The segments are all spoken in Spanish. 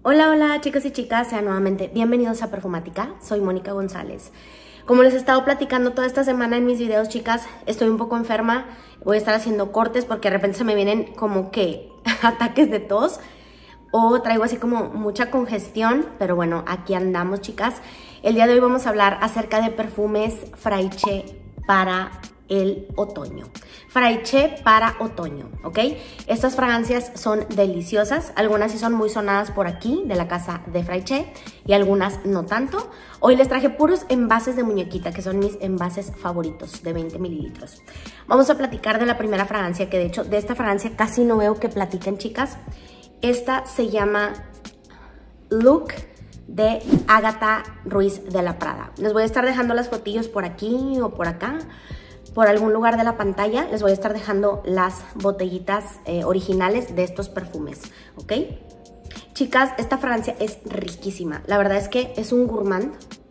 Hola, hola chicos y chicas, sean nuevamente bienvenidos a Perfumática, soy Mónica González. Como les he estado platicando toda esta semana en mis videos, chicas, estoy un poco enferma, voy a estar haciendo cortes porque de repente se me vienen como que ataques de tos o traigo así como mucha congestión, pero bueno, aquí andamos, chicas. El día de hoy vamos a hablar acerca de perfumes Fraiche para el otoño. Fraiche para otoño, ¿ok? Estas fragancias son deliciosas, algunas sí son muy sonadas por aquí, de la casa de Fraiche, y algunas no tanto. Hoy les traje puros envases de muñequita, que son mis envases favoritos, de 20 mililitros. Vamos a platicar de la primera fragancia, que de hecho de esta fragancia casi no veo que platiquen, chicas. Esta se llama Look de Ágata Ruiz de la Prada. Les voy a estar dejando las fotillos por aquí o por acá, por algún lugar de la pantalla. Les voy a estar dejando las botellitas originales de estos perfumes, ¿ok? Chicas, esta fragancia es riquísima. La verdad es que es un gourmand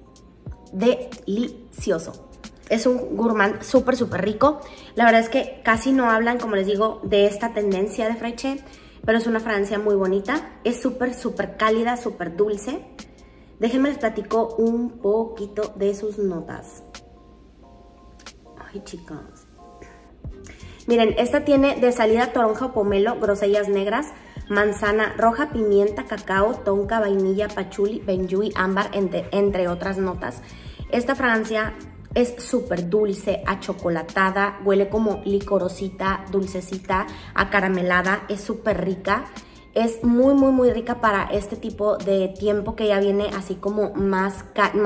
delicioso. Es un gourmand súper, súper rico. La verdad es que casi no hablan, como les digo, de esta tendencia de Fraiche, pero es una fragancia muy bonita. Es súper, súper cálida, súper dulce. Déjenme les platico un poquito de sus notas. Ay, chicas. Miren, esta tiene de salida toronja o pomelo, grosellas negras, manzana roja, pimienta, cacao, tonka, vainilla, pachuli, benjuí, ámbar, entre otras notas. Esta fragancia es súper dulce, achocolatada, huele como licorosita, dulcecita, acaramelada, es súper rica. Es muy, muy, muy rica para este tipo de tiempo que ya viene así como más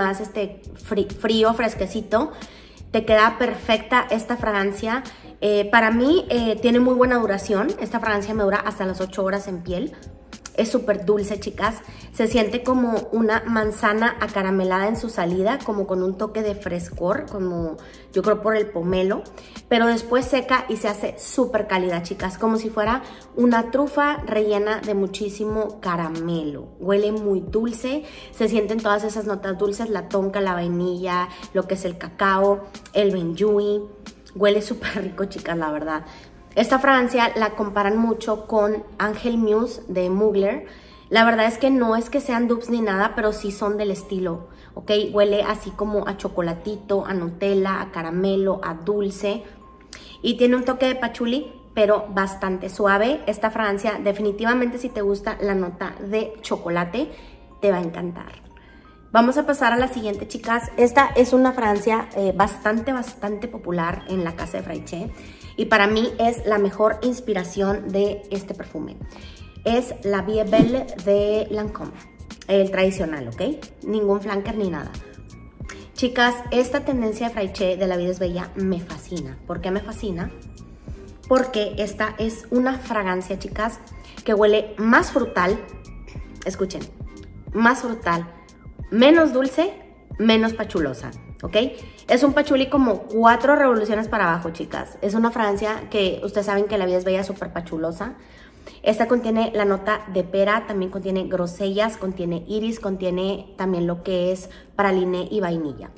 frío, fresquecito. Te queda perfecta esta fragancia. Para mí tiene muy buena duración. Esta fragancia me dura hasta las 8 horas en piel. Es súper dulce, chicas. Se siente como una manzana acaramelada en su salida, como con un toque de frescor, como yo creo por el pomelo. Pero después seca y se hace súper cálida, chicas. Como si fuera una trufa rellena de muchísimo caramelo. Huele muy dulce. Se sienten todas esas notas dulces, la tonka, la vainilla, lo que es el cacao, el benjuí. Huele súper rico, chicas, la verdad. Esta fragancia la comparan mucho con Angel Muse de Mugler. La verdad es que no es que sean dupes ni nada, pero sí son del estilo, ¿ok? Huele así como a chocolatito, a Nutella, a caramelo, a dulce. Y tiene un toque de pachuli, pero bastante suave. Esta fragancia, definitivamente, si te gusta la nota de chocolate, te va a encantar. Vamos a pasar a la siguiente, chicas. Esta es una fragancia bastante popular en la casa de Fraiche. Y para mí es la mejor inspiración de este perfume. Es la Vie Belle de Lancôme, el tradicional, ¿ok? Ningún flanker ni nada. Chicas, esta tendencia de Fraiche de La Vida es Bella me fascina. ¿Por qué me fascina? Porque esta es una fragancia, chicas, que huele más frutal. Escuchen, más frutal, menos dulce, menos pachulosa, ¿ok? Es un pachuli como 4 revoluciones para abajo, chicas. Es una fragancia que ustedes saben que La Vida es Bella, súper pachulosa. Esta contiene la nota de pera, también contiene grosellas, contiene iris, contiene también lo que es praliné y vainilla.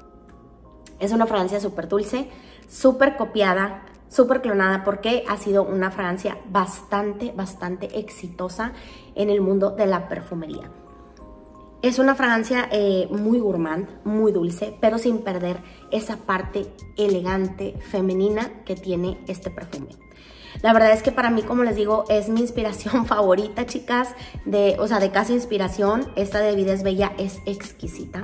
Es una fragancia súper dulce, súper copiada, súper clonada, porque ha sido una fragancia bastante exitosa en el mundo de la perfumería. Es una fragancia muy gourmand, muy dulce, pero sin perder esa parte elegante, femenina que tiene este perfume. La verdad es que para mí, como les digo, es mi inspiración favorita, chicas, de casa inspiración. Esta de Vida es Bella es exquisita.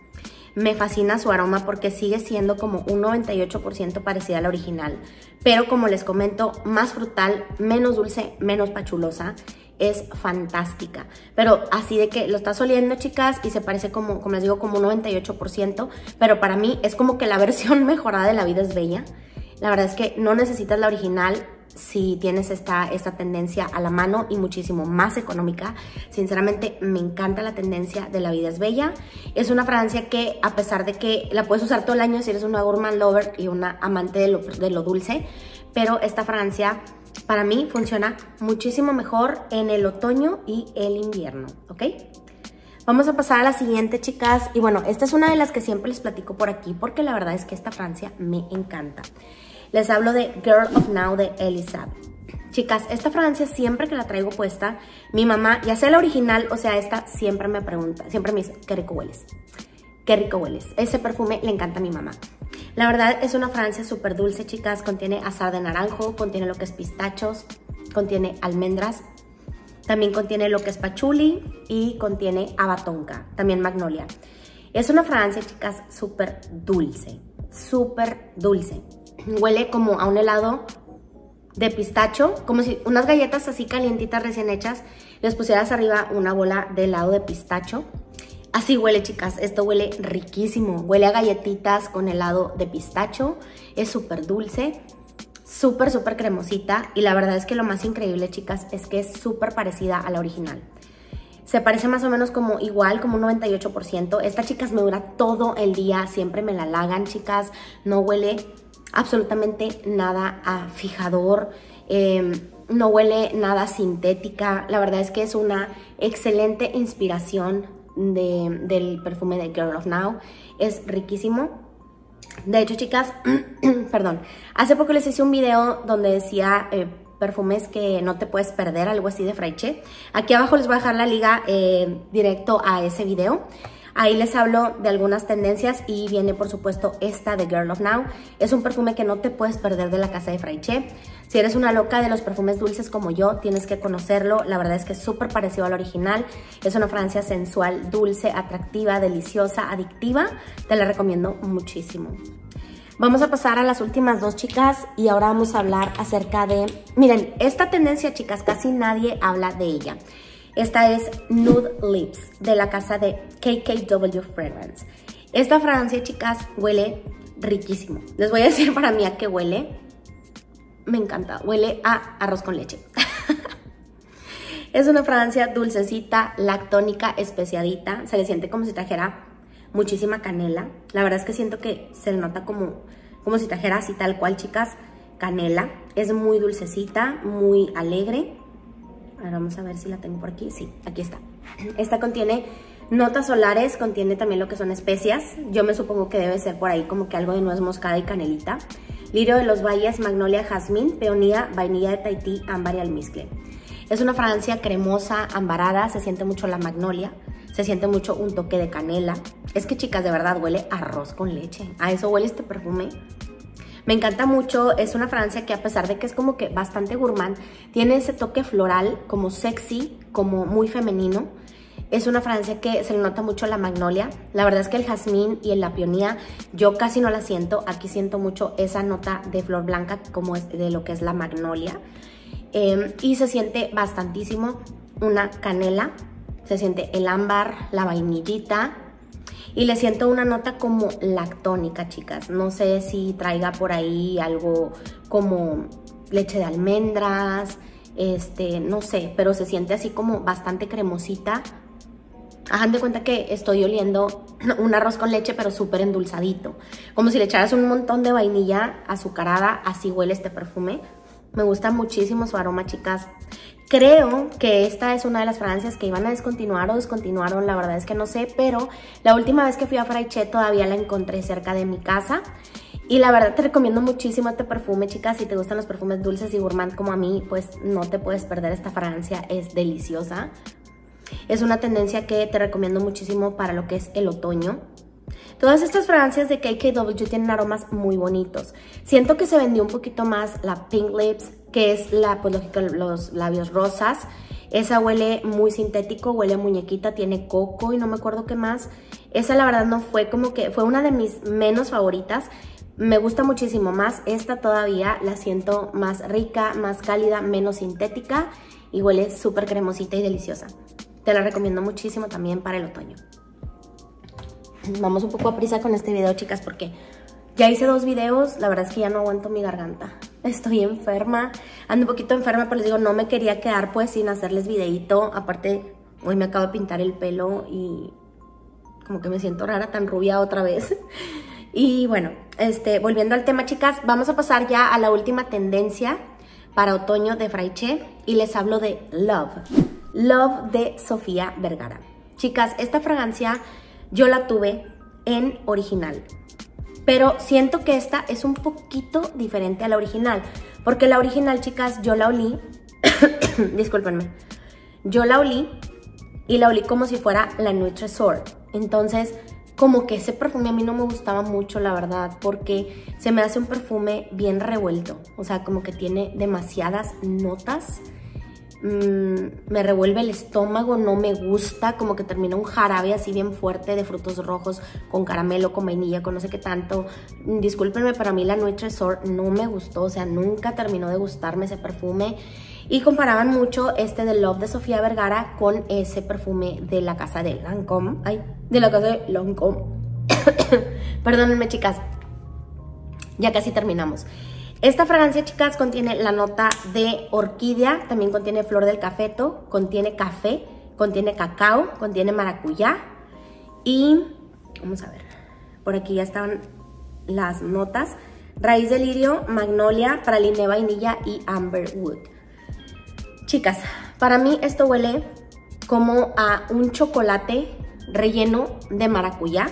Me fascina su aroma porque sigue siendo como un 98% parecida a la original. Pero como les comento, más frutal, menos dulce, menos pachulosa. Es fantástica, pero así de que lo estás oliendo, chicas, y se parece como les digo, como un 98%, pero para mí es como que la versión mejorada de La Vida es Bella. La verdad es que no necesitas la original si tienes esta tendencia a la mano y muchísimo más económica. Sinceramente me encanta la tendencia de La Vida es Bella. Es una fragancia que, a pesar de que la puedes usar todo el año si eres una gourmand lover y una amante de lo dulce, pero esta fragancia para mí funciona muchísimo mejor en el otoño y el invierno, ¿ok? Vamos a pasar a la siguiente, chicas. Y bueno, esta es una de las que siempre les platico por aquí porque la verdad es que esta fragancia me encanta. Les hablo de Girl of Now de Elisab. Chicas, esta fragancia siempre que la traigo puesta, mi mamá, ya sea la original o sea esta, siempre me pregunta, siempre me dice, qué rico hueles. Qué rico hueles. Ese perfume le encanta a mi mamá. La verdad es una fragancia súper dulce, chicas. Contiene azahar de naranjo, contiene lo que es pistachos, contiene almendras, también contiene lo que es pachuli y contiene haba tonka, también magnolia. Es una fragancia, chicas, súper dulce, súper dulce. Huele como a un helado de pistacho, como si unas galletas así calientitas recién hechas, les pusieras arriba una bola de helado de pistacho. Así huele, chicas, esto huele riquísimo, huele a galletitas con helado de pistacho, es súper dulce, súper cremosita y la verdad es que lo más increíble, chicas, es que es súper parecida a la original. Se parece más o menos como igual, como un 98%. Esta, chicas, me dura todo el día, siempre me la halagan, chicas, no huele absolutamente nada a fijador, no huele nada sintética, la verdad es que es una excelente inspiración del perfume de Girl of Now, es riquísimo. De hecho, chicas, perdón, hace poco les hice un video donde decía perfumes que no te puedes perder, algo así de Fraiche. Aquí abajo les voy a dejar la liga directo a ese video. Ahí les hablo de algunas tendencias y viene, por supuesto, esta de Girl of Now. Es un perfume que no te puedes perder de la casa de Fraiche. Si eres una loca de los perfumes dulces como yo, tienes que conocerlo. La verdad es que es súper parecido al original. Es una fragancia sensual, dulce, atractiva, deliciosa, adictiva. Te la recomiendo muchísimo. Vamos a pasar a las últimas dos, chicas, y ahora vamos a hablar acerca de... Miren, esta tendencia, chicas, casi nadie habla de ella. Esta es Nude Lips, de la casa de KKW Fragrance. Esta fragancia, chicas, huele riquísimo. Les voy a decir para mí a qué huele. Me encanta, huele a arroz con leche. Es una fragancia dulcecita, lactónica, especiadita. Se le siente como si trajera muchísima canela. La verdad es que siento que se le nota como si trajera así tal cual, chicas, canela. Es muy dulcecita, muy alegre. Ahora vamos a ver si la tengo por aquí. Sí, aquí está. Esta contiene notas solares, contiene también lo que son especias. Yo me supongo que debe ser por ahí como que algo de nuez moscada y canelita. Lirio de los valles, magnolia, jazmín, peonía, vainilla de Tahití, ámbar y almizcle. Es una fragancia cremosa, ambarada, se siente mucho la magnolia, se siente mucho un toque de canela. Es que, chicas, de verdad huele a arroz con leche. A eso huele este perfume. Me encanta mucho, es una fragancia que a pesar de que es como que bastante gourmand, tiene ese toque floral como sexy, como muy femenino. Es una fragancia que se le nota mucho la magnolia. La verdad es que el jazmín y la peonía yo casi no la siento. Aquí siento mucho esa nota de flor blanca como es de lo que es la magnolia. Y se siente bastantísimo una canela. Se siente el ámbar, la vainillita. Y le siento una nota como lactónica, chicas. No sé si traiga por ahí algo como leche de almendras, no sé, pero se siente así como bastante cremosita. Hagan de cuenta que estoy oliendo un arroz con leche, pero súper endulzadito. Como si le echaras un montón de vainilla azucarada, así huele este perfume. Me gusta muchísimo su aroma, chicas. Creo que esta es una de las fragancias que iban a descontinuar o descontinuaron, la verdad es que no sé, pero la última vez que fui a Fraiche todavía la encontré cerca de mi casa. Y la verdad te recomiendo muchísimo este perfume, chicas. Si te gustan los perfumes dulces y gourmand como a mí, pues no te puedes perder esta fragancia, es deliciosa. Es una tendencia que te recomiendo muchísimo para lo que es el otoño. Todas estas fragancias de KKW tienen aromas muy bonitos. Siento que se vendió un poquito más la Pink Lips, que es pues lógico, los labios rosas. Esa huele muy sintético, huele a muñequita, tiene coco y no me acuerdo qué más. Esa la verdad no fue como que, fue una de mis menos favoritas. Me gusta muchísimo más. Esta todavía la siento más rica, más cálida, menos sintética y huele súper cremosita y deliciosa. Te la recomiendo muchísimo también para el otoño. Vamos un poco a prisa con este video, chicas, porque ya hice 2 videos. La verdad es que ya no aguanto mi garganta. Estoy enferma, ando un poquito enferma, pero les digo, no me quería quedar pues sin hacerles videito. Aparte, hoy me acabo de pintar el pelo y como que me siento rara, tan rubia otra vez. Y bueno, volviendo al tema, chicas, vamos a pasar ya a la última tendencia para otoño de Fraiche y les hablo de Love. Love de Sofía Vergara. Chicas, esta fragancia yo la tuve en original. pero siento que esta es un poquito diferente a la original, porque la original, chicas, yo la olí, discúlpenme, yo la olí y la olí como si fuera la Nuit Tresor. Entonces, como que ese perfume a mí no me gustaba mucho, la verdad, porque se me hace un perfume bien revuelto. O sea, como que tiene demasiadas notas. Me revuelve el estómago, no me gusta, como que termina un jarabe así bien fuerte de frutos rojos, con caramelo, con vainilla, con no sé qué tanto. Discúlpenme, pero a mí la Nuit Tresor no me gustó, o sea, nunca terminó de gustarme ese perfume. Y comparaban mucho este de Love de Sofía Vergara con ese perfume de la casa de Lancôme. Ay, de la casa de Lancôme. Perdónenme, chicas. Ya casi terminamos. Esta fragancia, chicas, contiene la nota de orquídea, también contiene flor del cafeto, contiene café, contiene cacao, contiene maracuyá. Y, vamos a ver, por aquí ya estaban las notas. Raíz de lirio, magnolia, praliné, vainilla y amberwood. Chicas, para mí esto huele como a un chocolate relleno de maracuyá,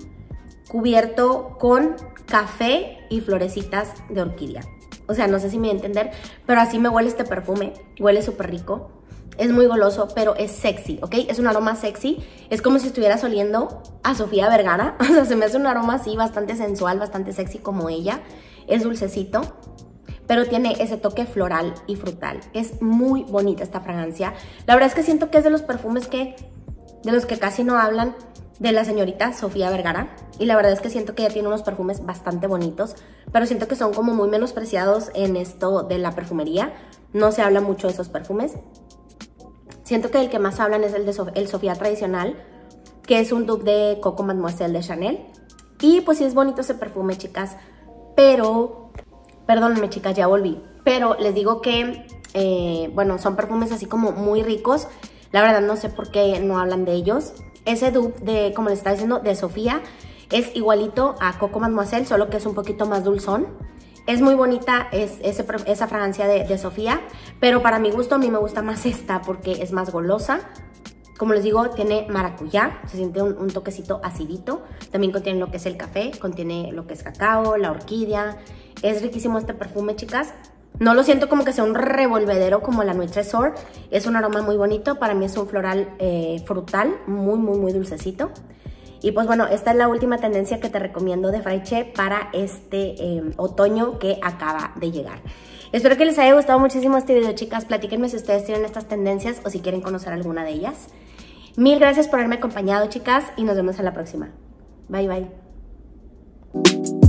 cubierto con café y florecitas de orquídea. O sea, no sé si me voy a entender, pero así me huele este perfume. Huele súper rico, es muy goloso, pero es sexy, ¿ok? Es un aroma sexy, es como si estuvieras oliendo a Sofía Vergara. O sea, se me hace un aroma así bastante sensual, bastante sexy como ella. Es dulcecito, pero tiene ese toque floral y frutal. Es muy bonita esta fragancia. La verdad es que siento que es de los perfumes de los que casi no hablan de la señorita Sofía Vergara. Y la verdad es que siento que ella tiene unos perfumes bastante bonitos, pero siento que son como muy menospreciados en esto de la perfumería. No se habla mucho de esos perfumes. Siento que el que más hablan es el Sofía tradicional, que es un dupe de Coco Mademoiselle de Chanel. Y pues sí es bonito ese perfume, chicas, pero... Perdónenme, chicas, ya volví. Pero les digo que, bueno, son perfumes así como muy ricos. La verdad no sé por qué no hablan de ellos. Ese dupe de, como les estaba diciendo, de Sofía es igualito a Coco Mademoiselle, solo que es un poquito más dulzón. Es muy bonita esa fragancia de Sofía, pero para mi gusto a mí me gusta más esta porque es más golosa. Como les digo, tiene maracuyá, se siente un toquecito acidito. También contiene lo que es el café, contiene lo que es cacao, la orquídea. Es riquísimo este perfume, chicas. No lo siento como que sea un revolvedero como la Nuit Tresor. Es un aroma muy bonito. Para mí es un floral frutal, muy, muy, muy dulcecito. Y pues bueno, esta es la última tendencia que te recomiendo de Fraiche para este otoño que acaba de llegar. Espero que les haya gustado muchísimo este video, chicas. Platíquenme si ustedes tienen estas tendencias o si quieren conocer alguna de ellas. Mil gracias por haberme acompañado, chicas, y nos vemos en la próxima. Bye, bye.